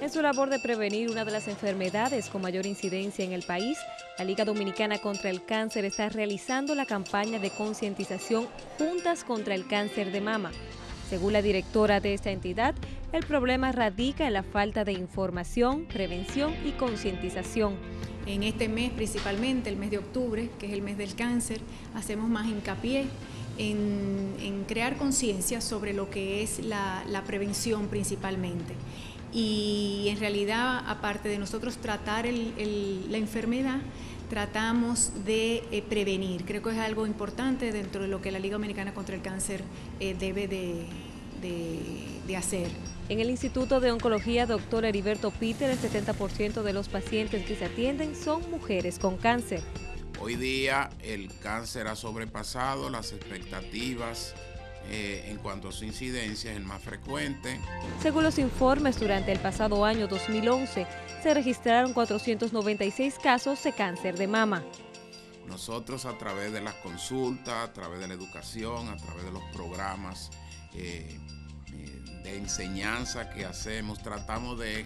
En su labor de prevenir una de las enfermedades con mayor incidencia en el país, la Liga Dominicana contra el Cáncer está realizando la campaña de concientización Juntas contra el Cáncer de Mama. Según la directora de esta entidad, el problema radica en la falta de información, prevención y concientización. En este mes, principalmente el mes de octubre, que es el mes del cáncer, hacemos más hincapié en crear conciencia sobre lo que es la prevención principalmente. Y en realidad, aparte de nosotros tratar la enfermedad, tratamos de prevenir. Creo que es algo importante dentro de lo que la Liga Dominicana contra el Cáncer debe de hacer. En el Instituto de Oncología Dr. Heriberto Peter, el 70% de los pacientes que se atienden son mujeres con cáncer. Hoy día el cáncer ha sobrepasado las expectativas en cuanto a su incidencia, es el más frecuente. Según los informes, durante el pasado año 2011 se registraron 496 casos de cáncer de mama. Nosotros, a través de las consultas, a través de la educación, a través de los programas de enseñanza que hacemos, tratamos de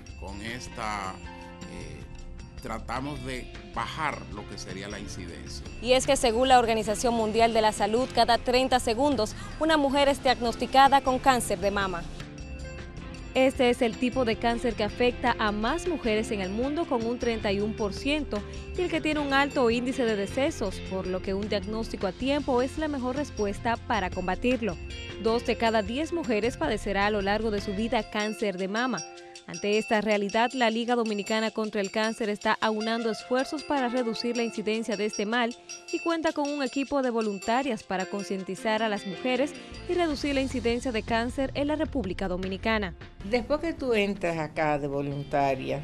bajar lo que sería la incidencia. Y es que según la Organización Mundial de la Salud, cada 30 segundos una mujer es diagnosticada con cáncer de mama. Este es el tipo de cáncer que afecta a más mujeres en el mundo con un 31% y el que tiene un alto índice de decesos, por lo que un diagnóstico a tiempo es la mejor respuesta para combatirlo. 2 de cada 10 mujeres padecerá a lo largo de su vida cáncer de mama. Ante esta realidad, la Liga Dominicana contra el Cáncer está aunando esfuerzos para reducir la incidencia de este mal y cuenta con un equipo de voluntarias para concientizar a las mujeres y reducir la incidencia de cáncer en la República Dominicana. Después que tú entras acá de voluntaria,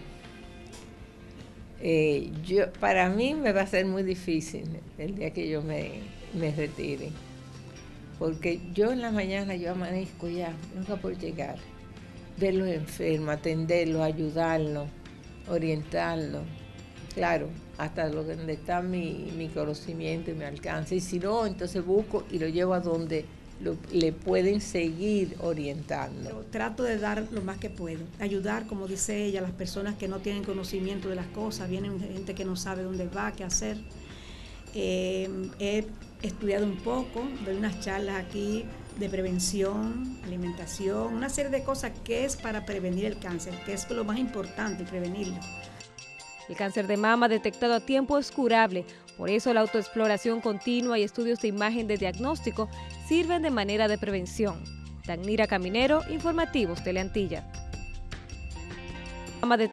para mí me va a ser muy difícil el día que yo me retire, porque yo en la mañana yo amanezco ya, nunca por llegar. Ver los enfermos, atenderlos, ayudarlos, orientarlos. Claro, hasta donde está mi conocimiento y mi alcance. Y si no, entonces busco y lo llevo a donde le pueden seguir orientando. Trato de dar lo más que puedo. Ayudar, como dice ella, a las personas que no tienen conocimiento de las cosas. Vienen gente que no sabe dónde va, qué hacer. He estudiado un poco, doy unas charlas aquí de prevención, alimentación, una serie de cosas que es para prevenir el cáncer, que es lo más importante, prevenirlo. El cáncer de mama detectado a tiempo es curable, por eso la autoexploración continua y estudios de imagen de diagnóstico sirven de manera de prevención. Danira Caminero, Informativos Teleantilla.